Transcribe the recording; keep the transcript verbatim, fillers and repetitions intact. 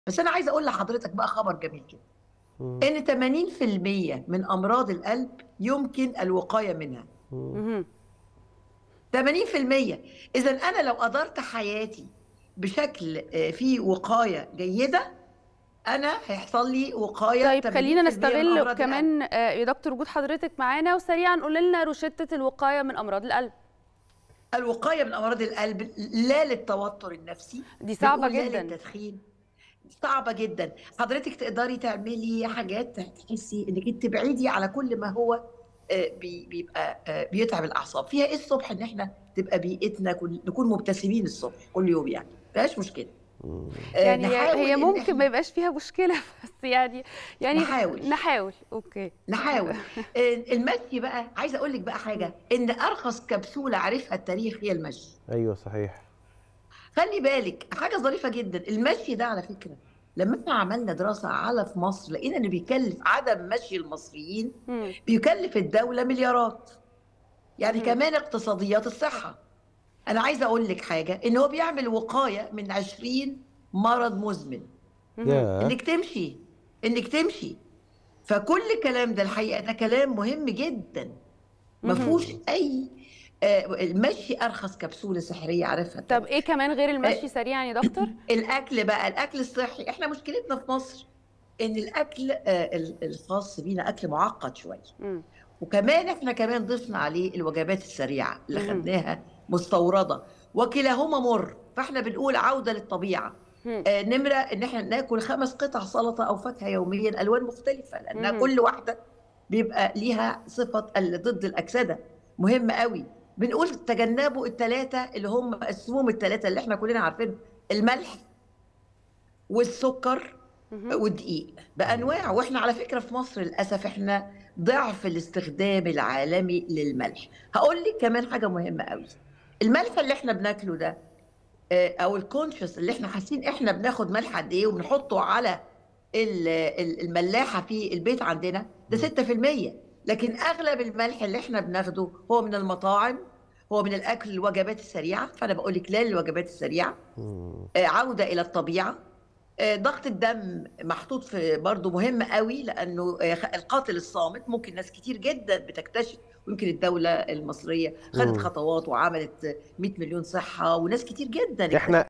بس أنا عايزة أقول لحضرتك بقى خبر جميل جدًا، إمم. إن ثمانين في المِيّة من أمراض القلب يمكن الوقاية منها. إمم. اهم. ثمانين في المِيّة إذًا أنا لو أدرت حياتي بشكل آآ فيه وقاية جيدة، أنا هيحصل لي وقاية طيب خلّينا ثمانين في المِيّة من نستغل أمراض القلب. كمان آآ يا دكتور وجود حضرتك معانا، وسريعًا قولي لنا روشتة الوقاية من أمراض القلب. الوقاية من أمراض القلب لا للتوتر النفسي، دي صعبة بنقول لا جدًا. للتدخين، صعبة جدًا، حضرتك تقدري تعملي حاجات تحسي إنِّك أنتِ تبعدي على كل ما هو آآ بي بيبقى آآ بيتعب الأعصاب، فيها إيه الصبح إن إحنا تبقى بيئتنا كل نكون مبتسمين الصبح كل يوم يعني، ما فيهاش مشكلة. إمم. آآ يعني هي نحاول هي إن ممكن ما إحنا يبقاش فيها مشكلة بس يعني يعني نحاول. نحاول، أوكي. نحاول. آآ المشي بقى عايزة أقول لِك بقى إمم. حاجة، إن أرخص كبسولة عرفها التاريخ هي المشي. أيوه صحيح. خلّي بالِك حاجة ظريفة جدًا، المشي ده على فكرة لمّا إحنا عملنا دراسة على في مصر، لقينا إن بيكلّف عدم مشي المصريين إمم. بيكلّف الدولة مليارات، يعني اهم. كمان اقتصاديات الصحة. أنا عايزة أقول لِك حاجة، إن هو بيعمل وقاية من عشرين مرض مزمن، اهم. ياه! إنِّك تمشي، إنِّك تمشي. فكل الكلام ده الحقيقة ده كلام مهم جدًا، ما اهم. فيهوش إمم. أي آآ المشي أرخص كبسولة سحرية عرفها طب التاريخ. إيه كمان غير آآ المشي سريعًا يا دكتور؟ الأكل بقى، الأكل الصحّي، إحنا مشكلتنا في مصر إن الأكل آآ ال الخاص بينا أكل مُعقّد شوية، إمم. وكمان إحنا كمان ضفنا عليه الوجبات السريعة اللي اهم. خدناها مستوردة، وكلاهما مُر، فإحنا بنقول عودة للطبيعة. إمم. آآ نمرة إن إحنا ناكل خمس قطع سلطة أو فاكهة يوميًا ألوان مختلفة، لأنها اهم. كل واحدة بيبقى ليها صفة ال ضد الأكسدة، مهم أوي. بنقول تجنبوا التلاتة اللي هم السموم التلاتة اللي إحنا كلنا عارفينهم، الملح والسكر اهم. والدقيق بأنواعه، إمم. وإحنا على فكرة في مصر للأسف إحنا ضِعف الاستخدام العالمي للملح. هاقول لِك كمان حاجة مهمة أوي، الملح اللي إحنا بناكله ده آآ أو الconscious اللي إحنا حاسين إحنا بناخد ملح قد إيه وبنحطه على ال ال الملاحة في البيت عندنا، ده إمم. ستة في المِيّة لكن أغلب الملح اللي إحنا بناخده هو من المطاعم، هو من الأكل الوجبات السريعة، فأنا باقول لِك لا للوجبات السريعة، إمم. آآ عودة إلى الطبيعة. آآ ضغط الدم محطوط في برضه مهم أوي، لأنه آآ خ القاتل الصامت، ممكن ناس كتير جدًا بتكتشف ويمكن الدولة المصرية خدت إمم. خطوات وعملت مِيّة مليون صحة، وناس كتير جدًا إحنا